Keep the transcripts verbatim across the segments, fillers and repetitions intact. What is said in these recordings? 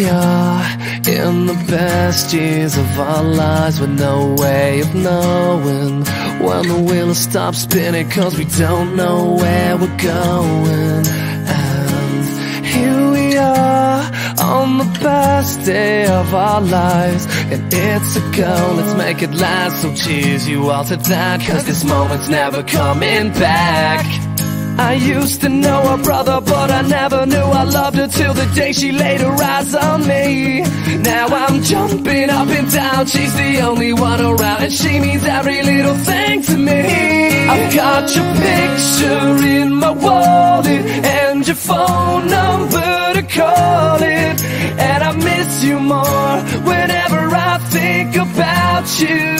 we are in the best years of our lives, with no way of knowing when the wheel will stop spinning, cause we don't know where we're going. And here we are on the best day of our lives, and it's a go, let's make it last. So cheers you all to that, cause this moment's never coming back. I used to know her brother, but I never knew I loved her till the day she laid her eyes on me. Now I'm jumping up and down, she's the only one around, and she means every little thing to me. I've got your picture in my wallet and your phone number to call it, and I miss you more whenever I think about you.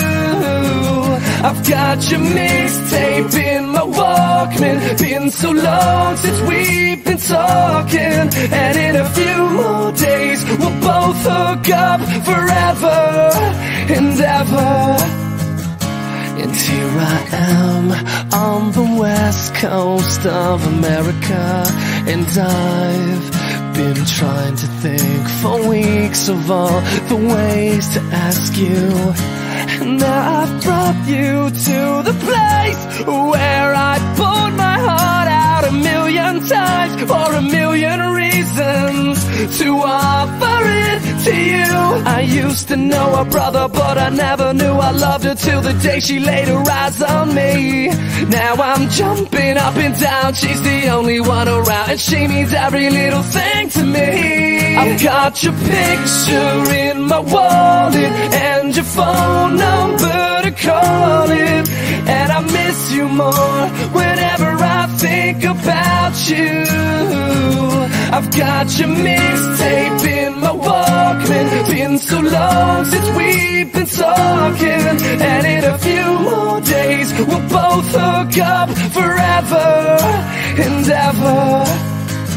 I've got your mixtape in my Walkman, been so long since we've been talking, and in a few more days we'll both hook up forever and ever. And here I am on the west coast of America, and I've been trying to think for weeks of all the ways to ask you. And now I've brought you to the place where I poured my heart out a million times for a million reasons to offer it to you. I used to know her brother, but I never knew I loved her till the day she laid her eyes on me. Now I'm jumping up and down, she's the only one around, and she means every little thing to me. I've got your picture in my wallet and your phone number to call it, and I miss you more whenever I think about you. I've got your mixtape in my Walkman, been so long since we've been talking, and in a few more days we'll both hook up forever and ever.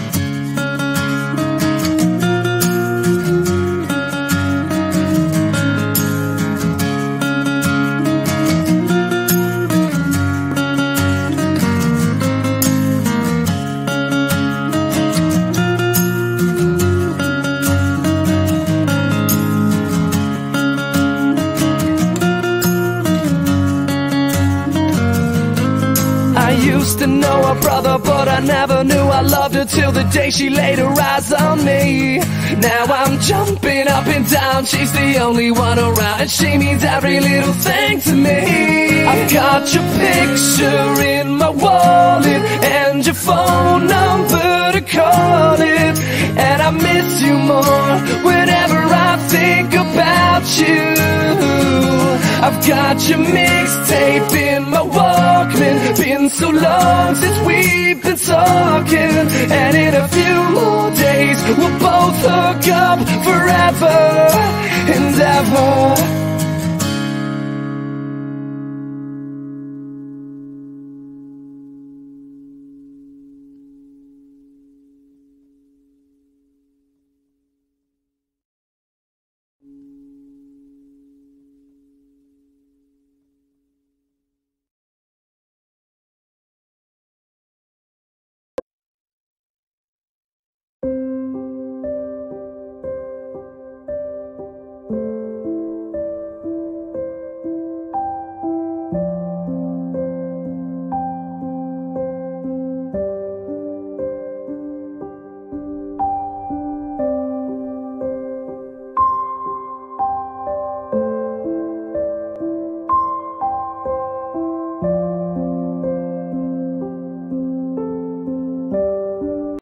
I used to know her brother, but I never knew I loved her till the day she laid her eyes on me. Now I'm jumping up and down, she's the only one around, and she means every little thing to me. I've got your picture in my wallet and your phone number to call it, and I miss you more whenever I think about you. I've got your mixtape in my Walkman, been so long since we've been talking, and in a few more days we'll both hook up forever and ever.